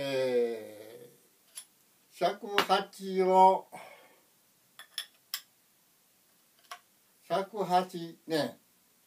尺八ね。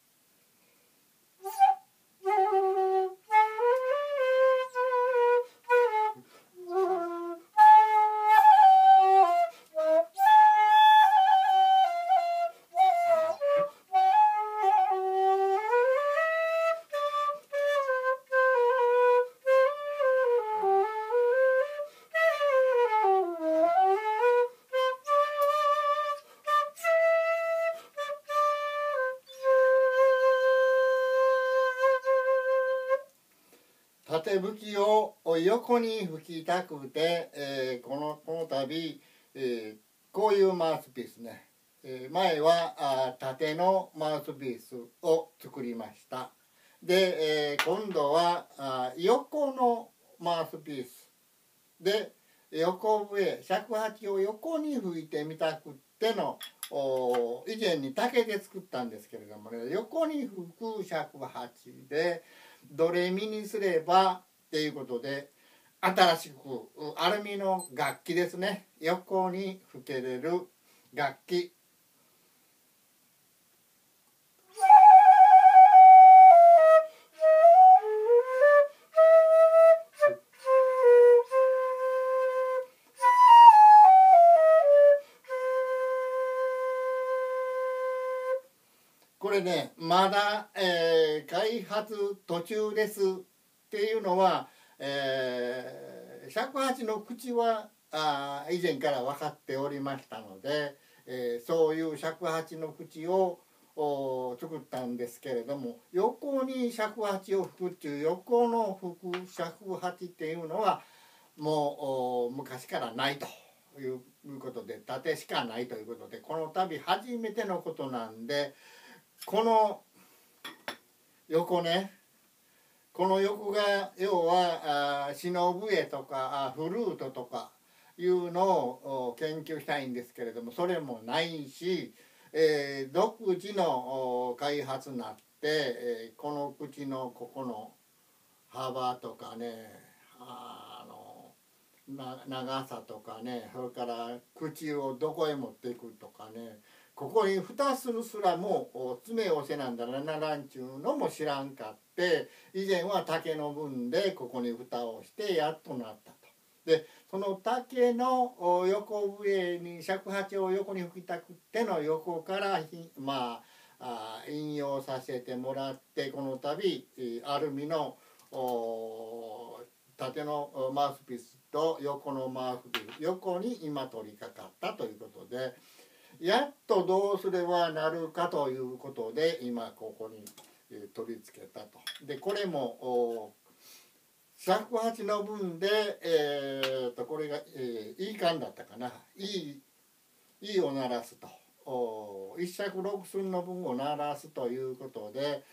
縦吹きを横に吹きたくて、この度、こういうマウスピースね、前は縦のマウスピースを作りました。で、今度は横のマウスピースで横笛尺八を横に吹いてみたくっての以前に竹で作ったんですけれどもね、横に吹く尺八でドレミにすればっていうことで、新しくアルミの楽器ですね、横に吹けれる楽器。これね、まだ、開発途中ですっていうのは、尺八の口は以前から分かっておりましたので、そういう尺八の口を作ったんですけれども、横に尺八を吹くっていう横の吹く尺八っていうのはもう昔からないということで、縦しかないということで、この度初めてのことなんで、この横ね、この横が要は篠笛とかフルートとかいうのを研究したいんですけれども、それもないし、独自の開発になって、この口のここの幅とかね、長さとかね、それから口をどこへ持っていくとかね、ここに蓋するすらも爪をせなんだらならんちゅうのも知らんかって、以前は竹の分でここに蓋をしてやっとなったと。でその竹の横笛に尺八を横に吹きたくっての横から引用させてもらって、この度アルミの縦のマウスピースと横のマウスピース、横に今取り掛かったということで、やっとどうすればなるかということで今ここに取り付けたと。でこれも尺八の分で、これが、いい感だったかな、いいを鳴らすと、一尺六寸の分を鳴らすということで、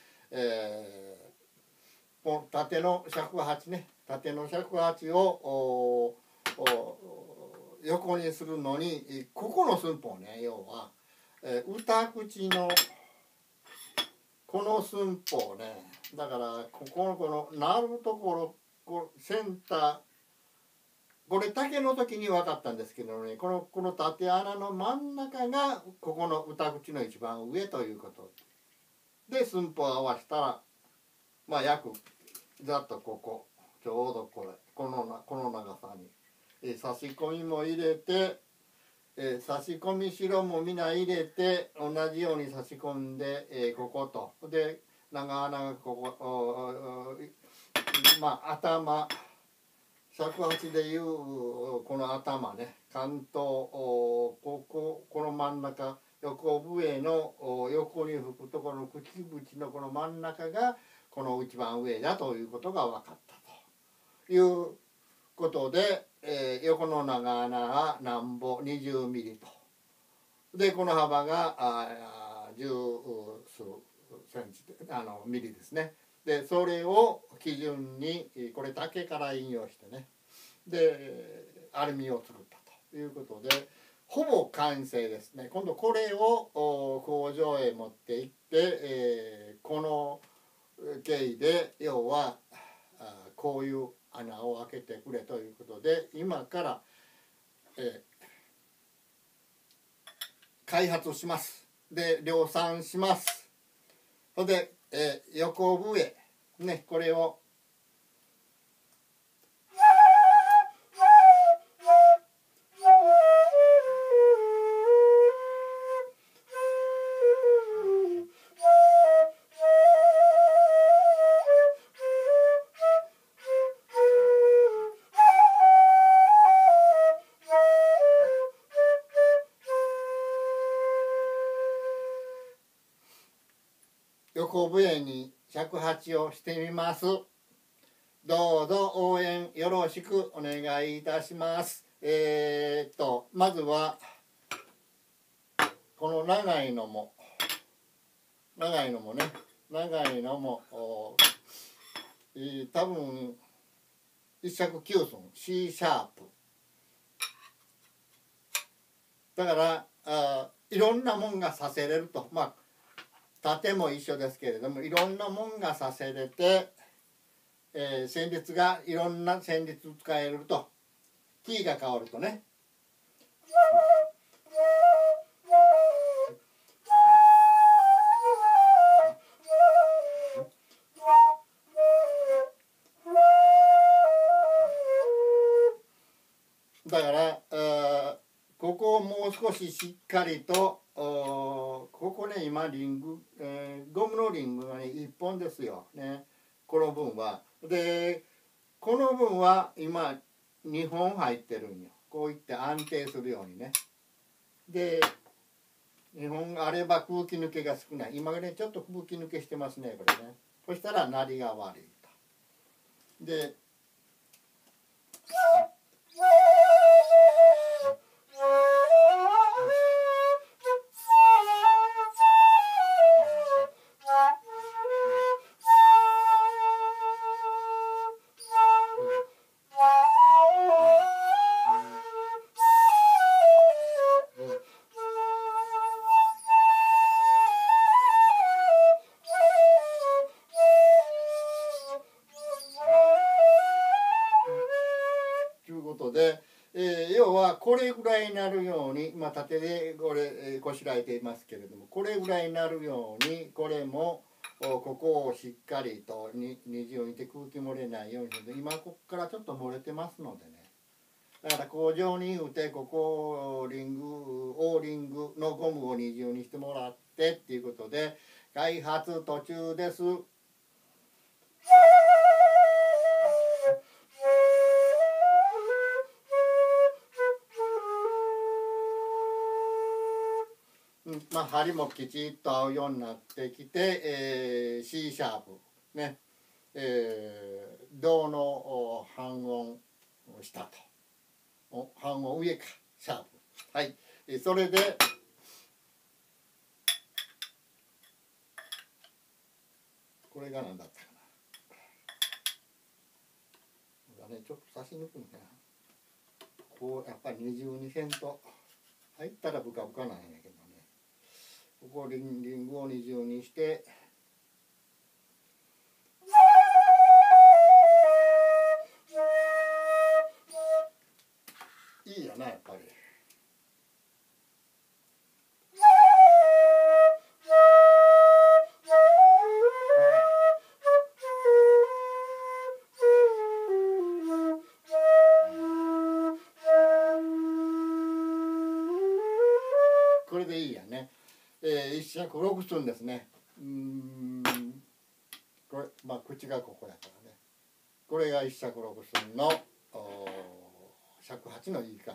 この縦の尺八ね、縦の尺八を横にするのにここの寸法ね、要は、歌口のこの寸法ね、だからこの鳴るところセンター、これ竹の時に分かったんですけどね、この縦穴の真ん中がここの歌口の一番上ということで、寸法を合わせたら約ざっとここちょうどこの長さに差し込みも入れて、差し込み代も皆入れて同じように差し込んで、こことで長穴がここ頭、尺八でいうこの頭ね、関東この真ん中、横笛の横に吹くところの口々のこの真ん中がこの一番上だということが分かったということで、横の長穴はなんぼ20ミリと。でこの幅が十数センチミリですね。でそれを基準にこれ竹から引用してね、でアルミを作ったということでほぼ完成ですね。今度これを工場へ持って行って、この経緯で要はこういう穴を開けてくれということで今から、開発します。で量産します。それで、横笛ねこれを横笛に尺八をしてみます。どうぞ応援よろしくお願いいたします。まずはこの長いのもね長いのも多分一尺9寸 C シャープだからいろんなもんがさせれると縦も一緒ですけれどもいろんなもんがさせれて、旋律がいろんな旋律使えるとキーが変わるとねだからここをもう少ししっかりとここね今リング、ゴムのリングがね1本ですよねこの分は。でこの分は今2本入ってるんよこういって安定するようにね。で2本あれば空気抜けが少ない今ねちょっと空気抜けしてますねこれね。そしたら鳴りが悪いと。でということで、要はこれぐらいになるように縦でこれ、こしらえていますけれどもこれぐらいになるようにこれもここをしっかりと二重にて空気漏れないようにする今ここからちょっと漏れてますのでねだから工場に言うてここオーリングのゴムを二重にしてもらってっていうことで開発途中です。針もきちっと合うようになってきて、C シャープね、銅の半音下と半音上かシャープはい、それでこれが何だったかなちょっと差し抜くんだなこうやっぱり二重にせんと入ったらブカブカなんやけどねここリングを二重にしていいよなやっぱり。これでいいやね。一尺六寸ですね。これ口がここやからね。これが一尺六寸の尺八のいい感。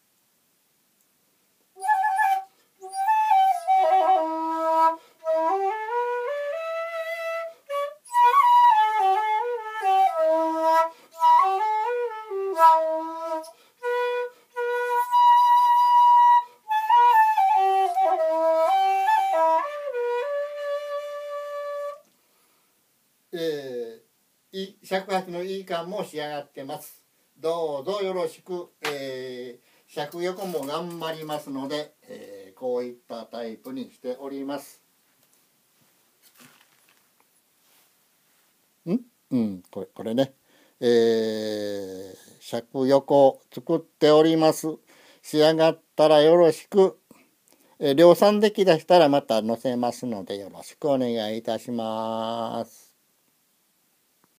尺八のいい感も仕上がってます。どうぞよろしく、尺横も頑張りますので、こういったタイプにしております。これね、 尺横作っております。仕上がったらよろしく。量産できだしたらまた載せますのでよろしくお願いいたします。